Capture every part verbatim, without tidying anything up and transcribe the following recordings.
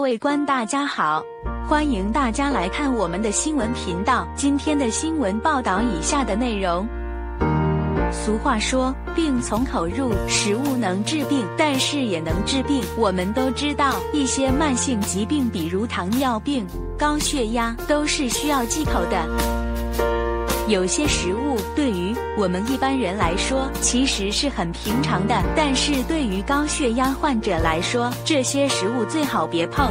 位观大家好，欢迎大家来看我们的新闻频道。今天的新闻报道以下的内容。俗话说，病从口入，食物能治病，但是也能治病。我们都知道，一些慢性疾病，比如糖尿病、高血压，都是需要忌口的。有些食物对于我们一般人来说其实是很平常的，但是对于高血压患者来说，这些食物最好别碰。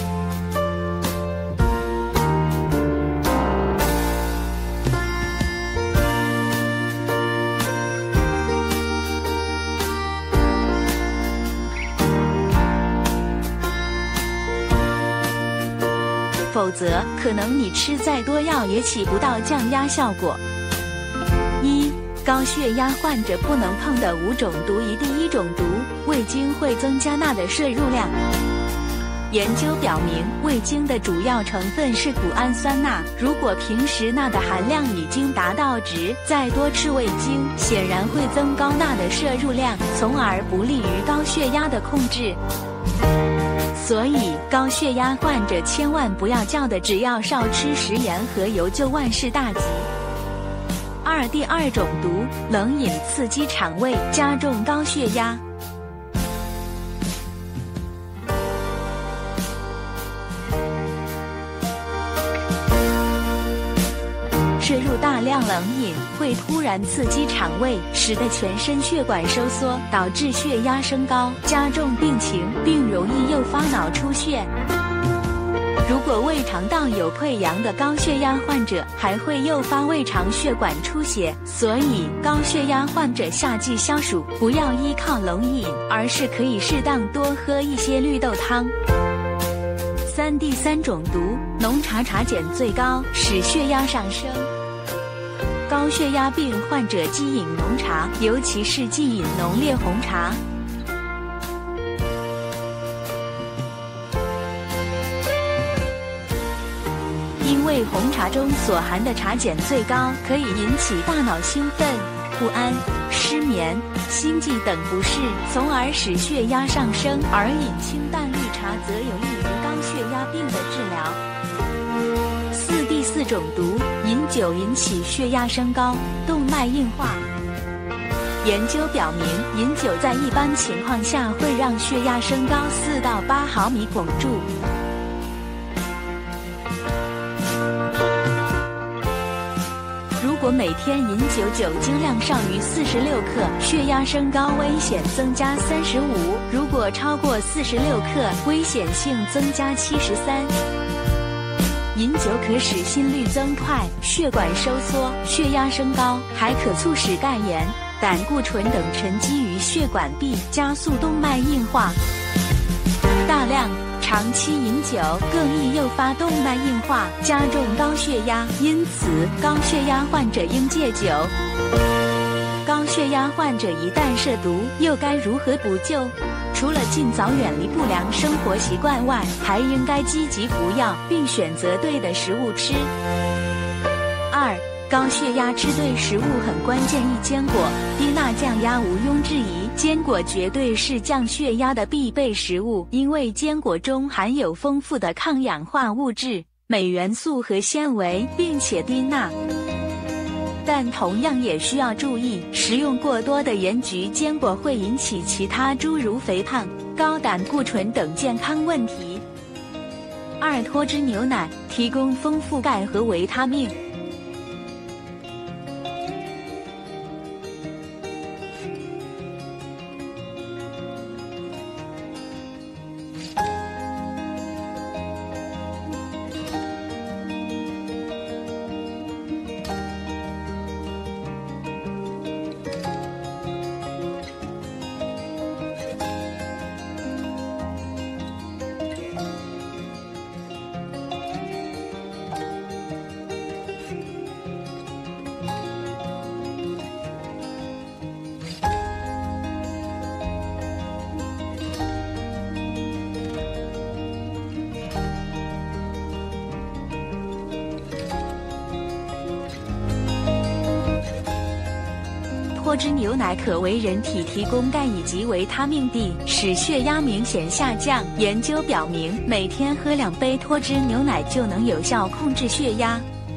否则，可能你吃再多药也起不到降压效果。一、高血压患者不能碰的五种毒一第一种毒，味精会增加钠的摄入量。研究表明，味精的主要成分是谷氨酸钠，如果平时钠的含量已经达到值，再多吃味精，显然会增高钠的摄入量，从而不利于高血压的控制。所以，高血压患者千万不要叫的只要少吃食盐和油就万事大吉。二、第二种毒，冷饮刺激肠胃，加重高血压。摄入大量冷饮会突然刺激肠胃，使得全身血管收缩，导致血压升高，加重病情，并容易诱发脑出血。如果胃肠道有溃疡的高血压患者，还会诱发胃肠血管出血。所以，高血压患者夏季消暑，不要依靠冷饮，而是可以适当多喝一些绿豆汤。三、第三种毒，浓茶茶碱最高，使血压上升。高血压病患者忌饮浓茶，尤其是忌饮浓烈红茶。因为红茶中所含的茶碱最高，可以引起大脑兴奋、不安、失眠、心悸等不适，从而使血压上升。而饮清淡绿茶则有利于高血压病的治疗。四、第四种毒，饮酒引起血压升高，动脉硬化。研究表明，饮酒在一般情况下会让血压升高四到八毫米汞柱。如果每天饮酒酒精量少于四十六克，血压升高危险增加三十五；如果超过四十六克，危险性增加七十三。饮酒可使心率增快、血管收缩、血压升高，还可促使钙盐、胆固醇等沉积于血管壁，加速动脉硬化。大量长期饮酒更易诱发动脉硬化，加重高血压，因此高血压患者应戒酒。高血压患者一旦涉毒，又该如何补救？除了尽早远离不良生活习惯外，还应该积极服药，并选择对的食物吃。二、高血压吃对食物很关键，一坚果，低钠降压毋庸置疑，坚果绝对是降血压的必备食物，因为坚果中含有丰富的抗氧化物质、镁元素和纤维，并且低钠。但同样也需要注意，食用过多的盐焗坚果会引起其他诸如肥胖、高胆固醇等健康问题。二、脱脂牛奶提供丰富钙和维他命。 脱脂牛奶可为人体提供钙以及维他命 D， 使血压明显下降。研究表明，每天喝两杯脱脂牛奶就能有效控制血压。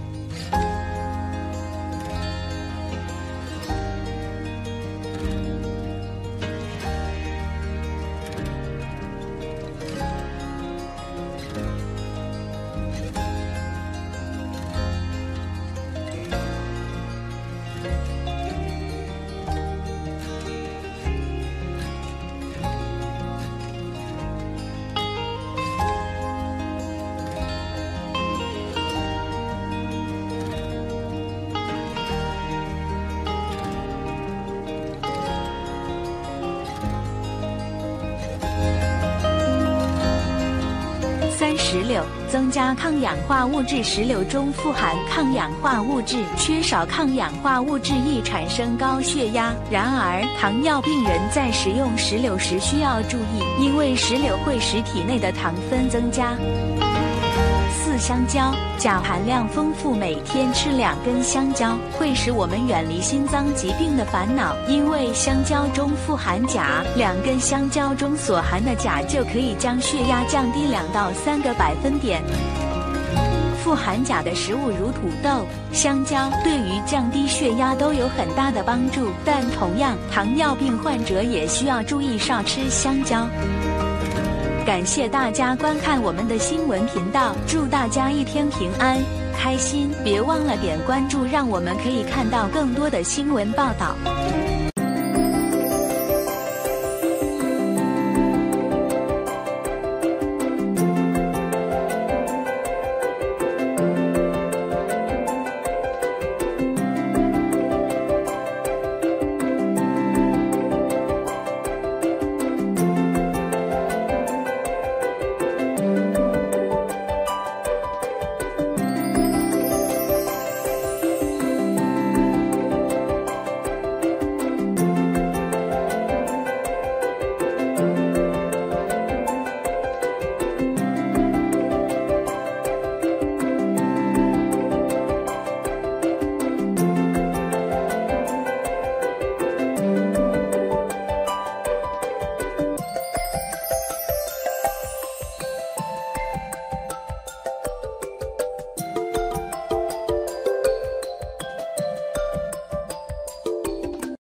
三十六，增加抗氧化物质。石榴中富含抗氧化物质，缺少抗氧化物质易产生高血压。然而，糖尿病人在食用石榴时需要注意，因为石榴会使体内的糖分增加。四、香蕉，钾含量丰富，每天吃两根香蕉会使我们远离心脏疾病的烦恼，因为香蕉中富含钾，两根香蕉中所含的钾就可以将血压降低两到三个百分点。富含钾的食物如土豆、香蕉，对于降低血压都有很大的帮助，但同样，糖尿病患者也需要注意少吃香蕉。感谢大家观看我们的新闻频道，祝大家一天平安开心，别忘了点关注，让我们可以看到更多的新闻报道。